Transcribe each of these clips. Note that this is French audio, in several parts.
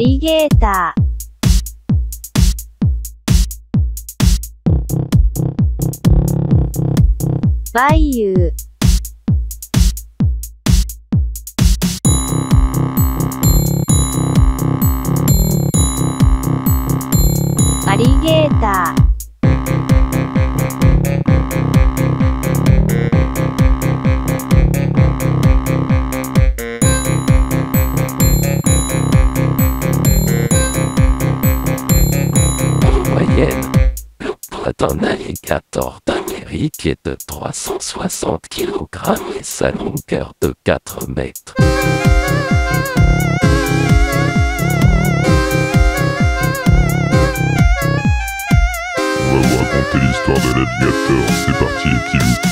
リゲーターバイユーアリゲーター Un alligator d'Amérique est de 360 kg et sa longueur de 4 mètres. On va vous raconter l'histoire de l'alligator, c'est parti les petits loups.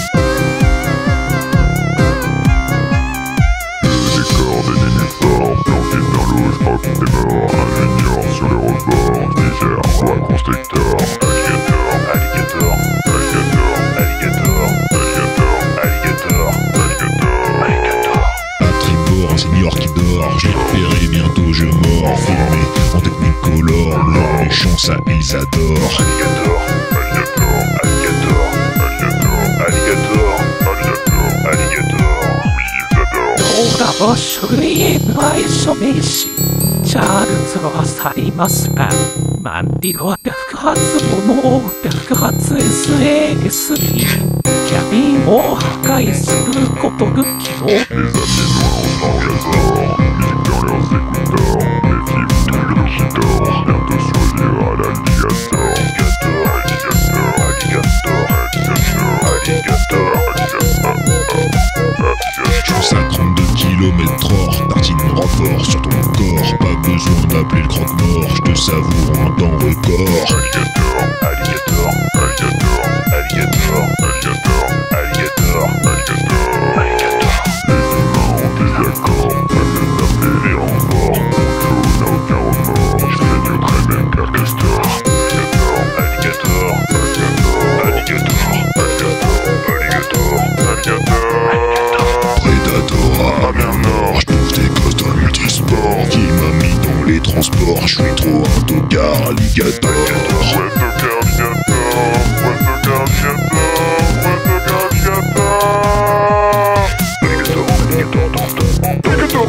Le décor des nénuphars, planté dans l'eau, je crois que t'es mort. Un junior sur le rebord, Niger, roi constructeur. Alligator, alligator, alligator, alligator, alligator, alligator, alligator. À tribord, un senior qui dort, je l'ai repéré, bientôt je mords. Filmé en technicolor, l'or, les champs, ça ils adorent. Alligator, alligator, alligator, alligator, alligator, alligator, alligator. Oui, ils adorent. 動画を書類へ内緒名詞チャールズは去りますがマンディは爆発物を爆発 SAS にキャビンを破壊することが昨日 Les amis noirs en gazard, musique dans leurs écouteurs. Méfiez-vous de l'eau qui dort, bientôt survivre à l'alligator. Alligator, alligator, alligator, alligator, alligator. Je pousse à 32 km/h, tartine rapport sur ton corps. Pas besoin d'appeler le croque-mort, je te savoure en temps record. Alligator, alligator, alligator, alligator, alligator, alligator, alligator, alligator. Les humains ont des accords, peuvent les appeler les renforts. Joe n'a aucun remords, je fais mieux très bien qu'un castor. Alligator, alligator, alligator, alligator, alligator, alligator. Predator à mer nord, je trouve tes gosses dans le multisport. Qui m'a mis dans les transports, je suis trop un tocard, alligator. Ouais, tocard, alligator, ouais, tocard, alligator, ouais, tocard, alligator. Alligator,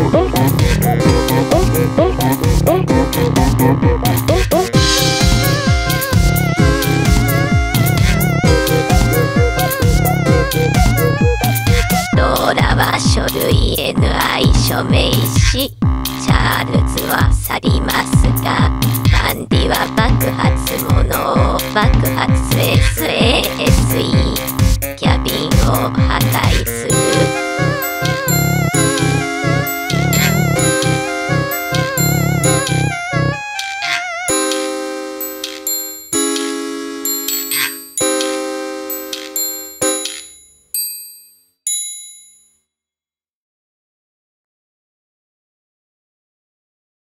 ローラは書類 NI 署名しチャールズは去りますがマンディは爆発物を爆発 SASE キャビンを破壊す